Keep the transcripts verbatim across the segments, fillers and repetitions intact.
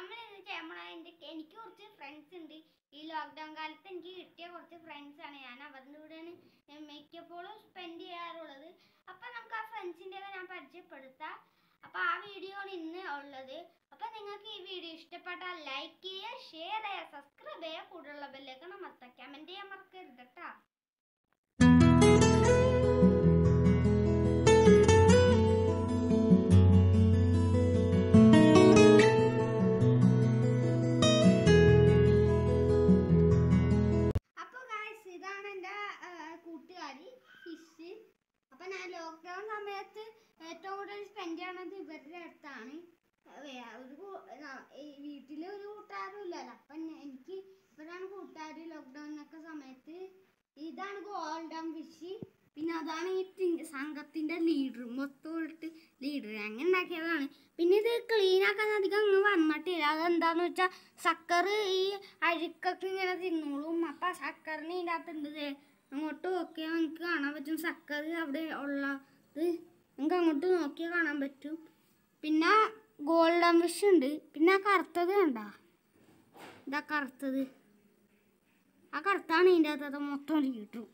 നമ്മൾ നമ്മളെ എനിക്ക് കുറച്ച് ഫ്രണ്ട്സ് ഉണ്ട്. ഈ ലോക്ക്ഡൗൺ കാലത്ത് എനിക്ക് കിട്ടിയ കുറച്ച് ഫ്രണ്ട്സാണ്. ഞാൻ അവരുടെ കൂടെയാണ് മിക്കപ്പോഴും സ്പെൻഡ് ചെയ്യാറുള്ളത്. അപ്പം നമുക്ക് ആ ഫ്രണ്ട്സിൻ്റെ ഞാൻ പരിചയപ്പെടുത്താം. അപ്പോൾ ആ വീഡിയോ ആണ് ഇന്ന് ഉള്ളത്. അപ്പം നിങ്ങൾക്ക് ഈ വീഡിയോ ഇഷ്ടപ്പെട്ടാൽ ലൈക്ക് ചെയ്യുക, ഷെയർ ചെയ്യുക, സബ്സ്ക്രൈബ് ചെയ്യുക, കൂടുതലുള്ള ബെല്ലൈക്കൺ അമർത്തുക, കമൻറ്റ് ചെയ്യാൻ മറക്കരുത് കേട്ടോ. കൂട്ടുകാരി ഫിഷ്. അപ്പം ഞാൻ ലോക്ക്ഡൗൺ സമയത്ത് ഏറ്റവും കൂടുതൽ സ്പെൻഡ് ചെയ്യണത് ഇവരുടെ അടുത്താണ്. ഒരു വീട്ടിൽ ഒരു കൂട്ടുകാരും ഇല്ലല്ലോ. അപ്പം എനിക്ക് ഇവരാണ് കൂട്ടുകാർ ലോക്ക്ഡൗണിനൊക്കെ സമയത്ത്. ഇതാണ് ഗോൾഡൻ ഫിഷ്. പിന്നെ അതാണ് ഈ സംഘത്തിൻ്റെ ലീഡർ, മൊത്തം ഇട്ട് ലീഡർ അങ്ങനെ ഉണ്ടാക്കിയതാണ്. പിന്നെ ഇത് ക്ലീൻ ആക്കാൻ അധികം അങ്ങ് വന്നിട്ടില്ല. അതെന്താന്ന് വെച്ചാൽ സക്കർ ഈ അഴുക്കൊക്കെ ഇങ്ങനെ തിന്നോളും. അപ്പം സക്കറിന് ഇതിൻ്റെ അകത്തുണ്ട്. അങ്ങോട്ട് നോക്കിയാൽ നിങ്ങൾക്ക് കാണാൻ പറ്റും സക്കർ അവിടെ ഉള്ളത്. നിങ്ങൾക്ക് അങ്ങോട്ട് നോക്കിയാൽ കാണാൻ പറ്റും. പിന്നെ ഗോൾഡൻ ഫിഷ് ഉണ്ട്. പിന്നെ ആ കറുത്തത് കണ്ടാ, ഇതാ കറുത്തത്, ആ കറുത്താണ് ഇതിൻ്റെ അകത്തത് മൊത്തം ലീറ്ററും.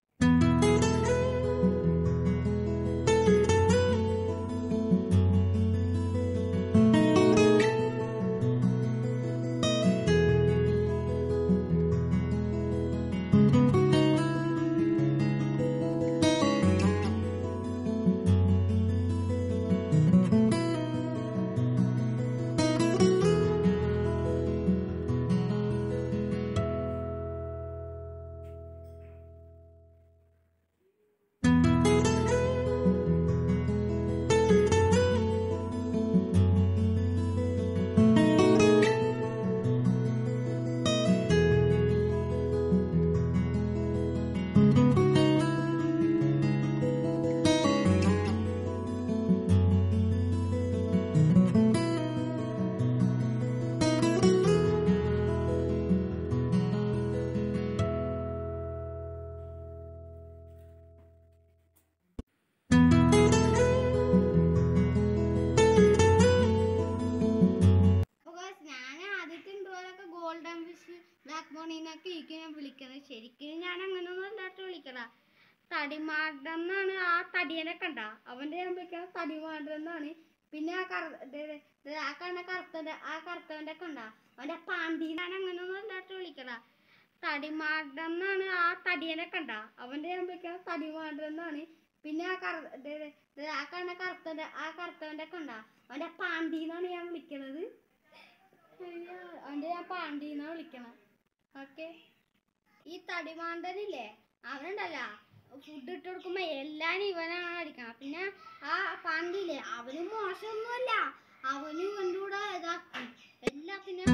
ഗോൾഡൻ ഫിഷ് ബ്ലാക്ക് ബോണിനൊക്കെ എനിക്ക് ഞാൻ വിളിക്കുന്നത്. ശരിക്കും ഞാൻ അങ്ങനെയൊന്നും അല്ലാട്ട് വിളിക്കണ തടിമാടൻ എന്നാണ്. ആ തടിയനെ കണ്ട അവൻ്റെ ഞാൻ വിളിക്കണ തടിമാടൻ എന്നാണ്. പിന്നെ ആ കറ ആ കണ്ട കറുത്തൻ്റെ ആ കറുത്തവൻ്റെ കണ്ട അവൻ്റെ പാണ്ടി, ഞാൻ അങ്ങനെയൊന്നും അല്ലാട്ട് വിളിക്കണ തടിമാടൻ എന്നാണ്. ആ തടിയനെ കണ്ട അവൻ്റെ ഞാൻ വിളിക്കണ തടിമാടൻ എന്നാണ്. പിന്നെ ആ കറ ആ കണ്ട കറുത്തൻ്റെ ആ കറുത്തവൻ്റെ കണ്ട അവൻ്റെ പാണ്ടി എന്നാണ് ഞാൻ വിളിക്കണത്. അവൻ്റെ ഞാൻ പാണ്ടിന്നാ വിളിക്കണം. ഓക്കെ, ഈ തടിമാണ്ടനില്ലേ അവനുണ്ടല്ല ഫുഡ് ഇട്ട് കൊടുക്കുമ്പോ എല്ലാരും ഇവനാണ് അടിക്കണം. പിന്നെ ആ പാണ്ടിയില്ലേ അവനും മോശമൊന്നുമല്ല, അവനും ഇവൻ്റെ കൂടെ ഇതാക്കും എല്ലാത്തിനും.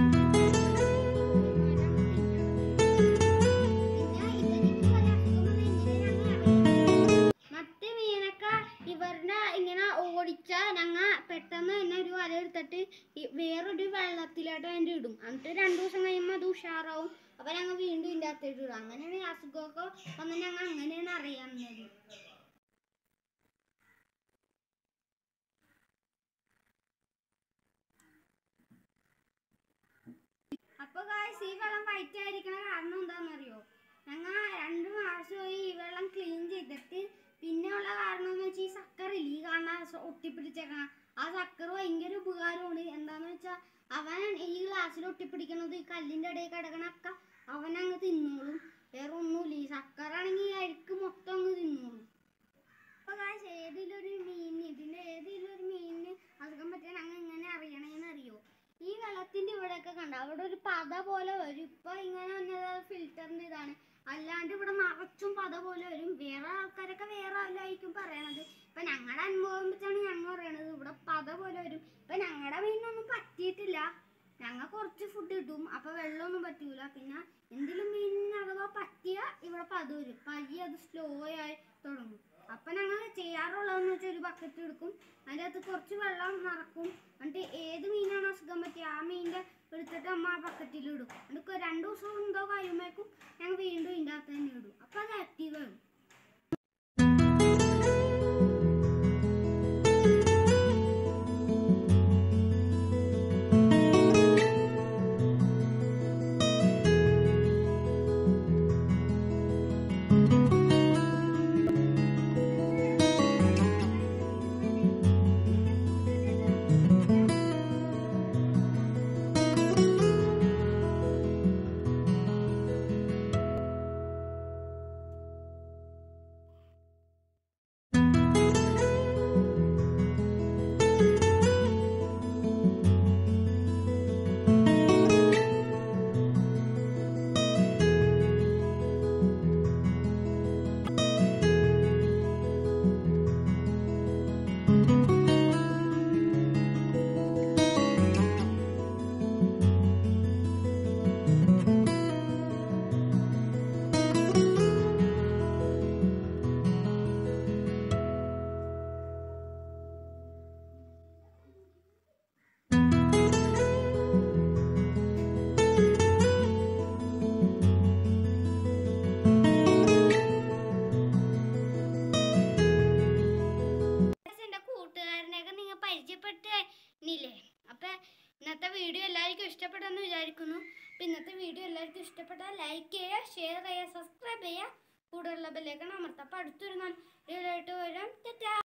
മറ്റു മീനൊക്കെ ഇവരുടെ ഇങ്ങനെ ഓടിച്ചാൽ ഞങ്ങൾ പെട്ടെന്ന് തന്നെ ഒരു വല എടുത്തിട്ട് വേറൊരു വെള്ളത്തിലോട്ട് അതിൻ്റെ ഇടും. എന്നിട്ട് രണ്ടു ദിവസം കഴിയുമ്പോൾ അത് ഉഷാറാവും. അപ്പം ഞങ്ങൾ വീണ്ടും ഇതിൻ്റെ അകത്തേട്ട് ഇടും. അങ്ങനെയാണ് ഈ അസുഖമൊക്കെ വന്ന് ഞങ്ങൾ അങ്ങനെയാണ് അറിയാവുന്നത്. അപ്പോൾ ഗായ്സ് ഈ വെള്ളം വൈറ്റ് ആയിരിക്കണ കാരണം എന്താണെന്നറിയോ? ഞങ്ങൾ രണ്ട് മാസമായി ഈ വെള്ളം ക്ലീൻ ചെയ്തിട്ട്. പിന്നെ ഉള്ള കാരണം എന്ന് വെച്ചാൽ ഈ സക്കറില്ല ഈ കാണാൻ ഒട്ടിപ്പിടിച്ചേക്കണം. ആ സക്കർ ഭയങ്കര ഉപകാരമാണ്. എന്താണെന്ന് വെച്ചാൽ അവൻ ഈ ഗ്ലാസ്സിൽ ഒട്ടിപ്പിടിക്കണത് ഈ കല്ലിൻ്റെ ഇടയിൽ കിടക്കണൊക്കെ അവനങ്ങ് തിന്നോളും. വേറെ ഒന്നുമില്ല. ഈ സക്കറാണെങ്കിൽ അഴുക്ക് മൊത്തം അങ്ങ് തിന്നോളും. അപ്പോൾ കാശ് ഏതിലൊരു മീനിന് ഇതിൻ്റെ ഏതിലൊരു മീനിന് അസുഖം പറ്റാൻ അങ്ങ് എങ്ങനെ അറിയണേന്ന് അറിയോ? ഈ വെള്ളത്തിൻ്റെ ഇവിടെയൊക്കെ കണ്ട അവിടെ ഒരു പത പോലെ വരും. ഇപ്പോൾ ഇങ്ങനെ വന്നത് ഫിൽറ്ററിൻ്റെ ഇതാണ്. അല്ലാണ്ട് ഇവിടെ നിറച്ചും പത പോലെ വരും. വേറെ ആൾക്കാരൊക്കെ വേറെ ആയിരിക്കും പറയണത്. ഇപ്പം ഞങ്ങളുടെ അനുഭവം വെച്ചാണ് ഞങ്ങൾ പറയണത്. ഇവിടെ പത പോലെ വരും. ഇപ്പം ഞങ്ങളുടെ മീനിനൊന്നും പറ്റിയിട്ടില്ല. ഞങ്ങൾ കുറച്ച് ഫുഡ് കിട്ടും, അപ്പോൾ വെള്ളമൊന്നും പറ്റൂല. പിന്നെ എന്തെങ്കിലും മീനിന് അഥവാ പറ്റിയാൽ ഇവിടെ പത വരും. പയ്യെ അത് സ്ലോ ആയി തുടങ്ങും. അപ്പം ഞങ്ങൾ ചെയ്യാറുള്ളതെന്ന് വെച്ചാൽ ഒരു ബക്കറ്റ് എടുക്കും, അതിൻ്റെ അകത്ത് കുറച്ച് വെള്ളം നിറക്കും. എന്നിട്ട് ഏത് മീനാണ് അസുഖം പറ്റിയ ആ മീനിൻ്റെ എടുത്തിട്ട് അമ്മ ആ ബക്കറ്റിലിടും. എന്നിട്ട് രണ്ട് ദിവസം എന്തോ കഴിയുമ്പോഴേക്കും ഞങ്ങൾ വീണ്ടും ഇതിൻ്റെ അകത്ത് തന്നെ ഇടും. അപ്പോൾ അത് ആക്റ്റീവ് ആകും. ഇഷ്ടപ്പെട്ടെന്ന് വിചാരിക്കുന്നു. ഇന്നത്തെ വീഡിയോ എല്ലാവർക്കും ഇഷ്ടപ്പെട്ടാൽ ലൈക്ക് ചെയ്യുക, ഷെയർ ചെയ്യുക, സബ്സ്ക്രൈബ് ചെയ്യുക, കൂടുതലുള്ള ബെല്ലൈക്കൺ അമർത്തുക. അപ്പോൾ അടുത്തൊരു നല്ല വീഡിയോ ആയിട്ട് വരാം. ടാറ്റാ.